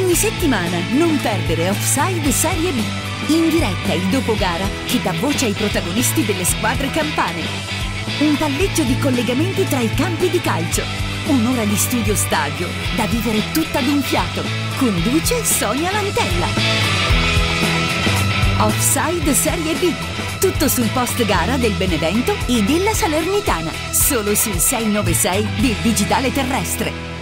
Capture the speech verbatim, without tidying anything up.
Ogni settimana non perdere Offside Serie B. In diretta il dopogara che dà voce ai protagonisti delle squadre campane. Un palleggio di collegamenti tra i campi di calcio. Un'ora di studio stadio da vivere tutta d'un fiato. Conduce Sonia Lantella. Offside Serie B. Tutto sul post gara del Benevento e della Salernitana. Solo sul sei nove sei del Digitale Terrestre.